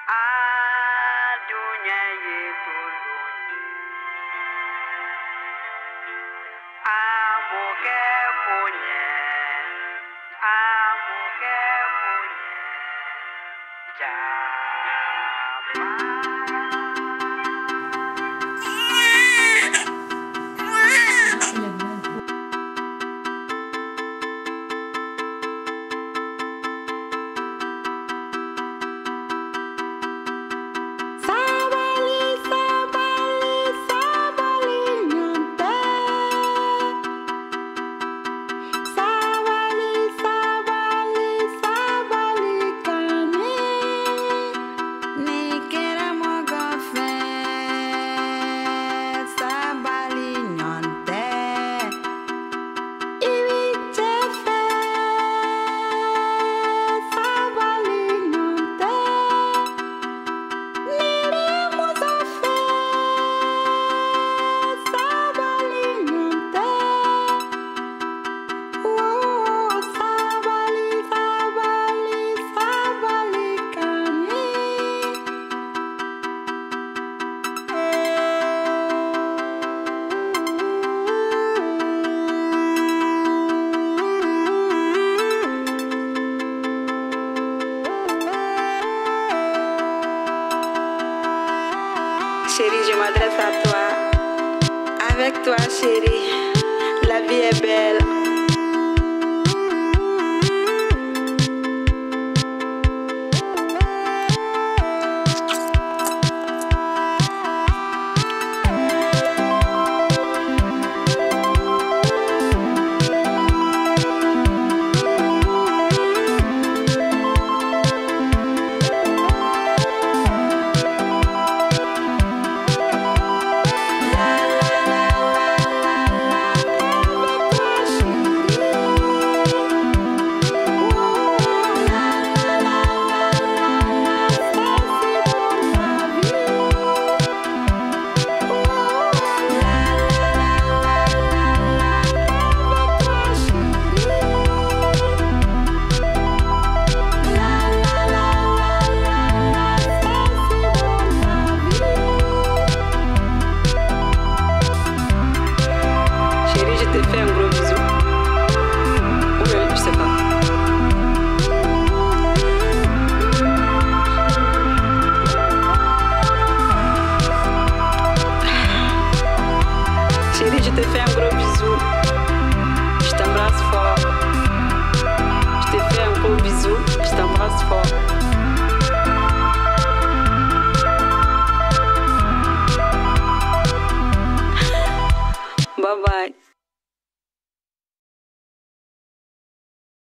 Adunya yetulunyi Amuke punye Chérie, je m'adresse à toi. Avec toi, chérie, la vie est belle. Je te fais un gros bisou. Je t'embrasse fort. Je te fais un gros bisou. Je t'embrasse fort. Bye bye.